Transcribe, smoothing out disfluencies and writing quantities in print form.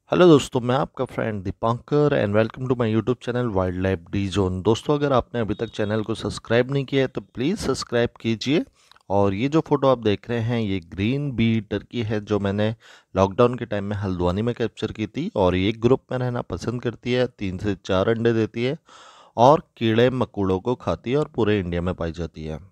Hello दोस्तों, मैं आपका friend Dipankar and welcome to my YouTube channel wild zone. दोस्तों, अगर आपने अभी तक चैनल को सब्सक्राइब नहीं किया है तो प्लीज़ सब्सक्राइब कीजिए। और ये जो फ़ोटो आप देख रहे हैं ये ग्रीन बी टर्की है जो मैंने लॉकडाउन के टाइम में हल्द्वानी में कैप्चर की थी। और ये ग्रुप में रहना पसंद करती है, 3 से 4 अंडे देती है और कीड़े मकोड़ों को खाती है और पूरे इंडिया में पाई जाती है।